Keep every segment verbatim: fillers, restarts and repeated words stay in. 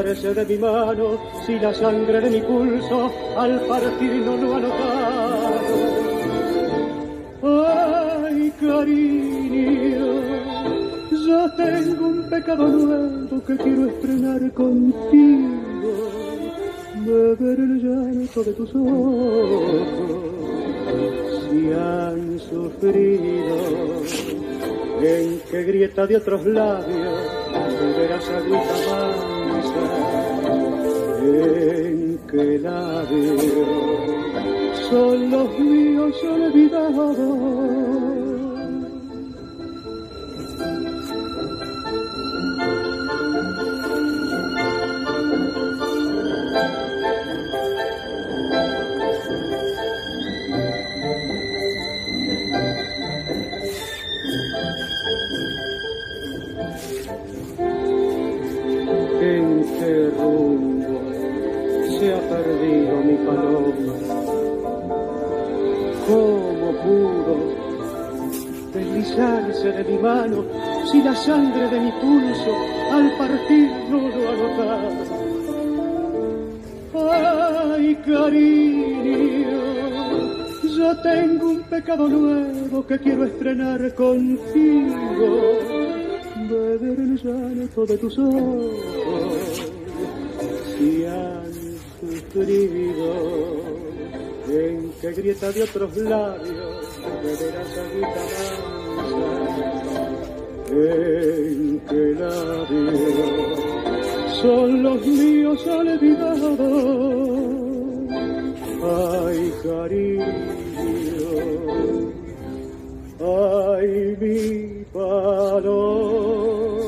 pudiérase de mi mano, si la sangre de mi pulso al partir no lo ha notado. Ay, cariño, yo tengo un pecado nuevo que quiero estrenar contigo, beber el llanto de tus ojos, si han sufrido, en qué grieta de otros labios verás agüita mansa, en qué labios son los míos olvidados. ¿En qué rumbo se ha perdido mi paloma? ¿Cómo pudo deslizarse de mi mano si la sangre de mi pulso al partir no lo ha notado? Ay, cariño, yo tengo un pecado nuevo que quiero estrenar contigo, beber el llanto de tus ojos, si han sufrido, en qué grieta de otros labios beberás agüita mansa, en qué labios son los míos olvidados. Ay, cariño, ay, mi paloma.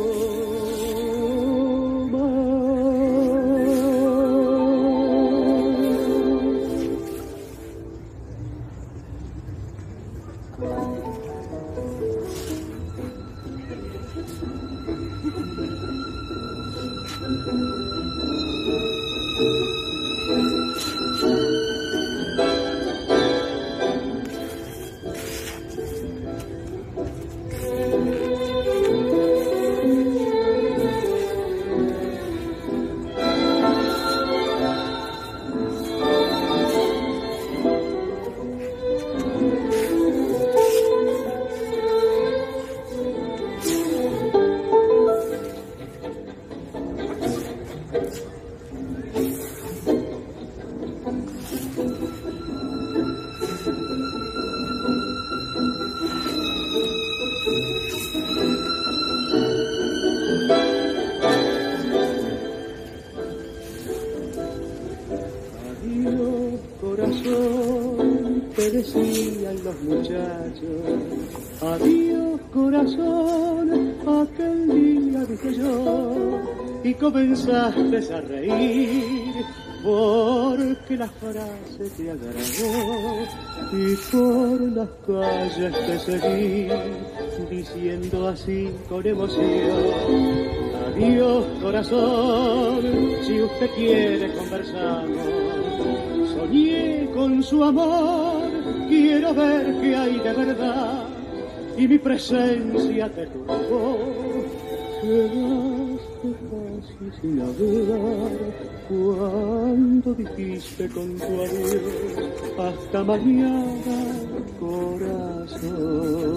Decían los muchachos, adiós corazón, aquel día dije yo, y comenzaste a reír, porque la frase te agradó, y por las calles te seguí, diciendo así con emoción, adiós corazón, si usted quiere conversamos, soñé con su amor, quiero ver qué hay de verdad, y mi presencia te turbó. Quedaste casi sin hablar, cuando dijiste con tu adiós, hasta mañana, corazón.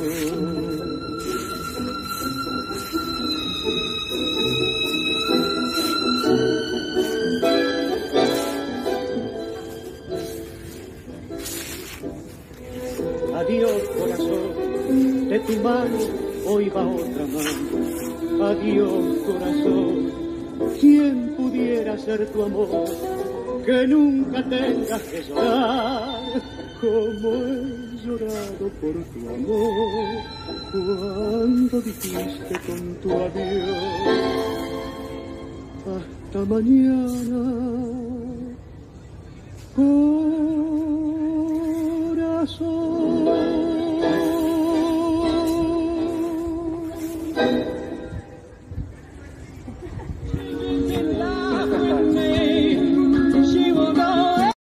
Adiós corazón, de tu mano hoy va otra mano. Adiós corazón, ¿quién pudiera ser tu amor? Que nunca tengas que llorar, como he llorado por tu amor, cuando dijiste con tu adiós, hasta mañana, corazón.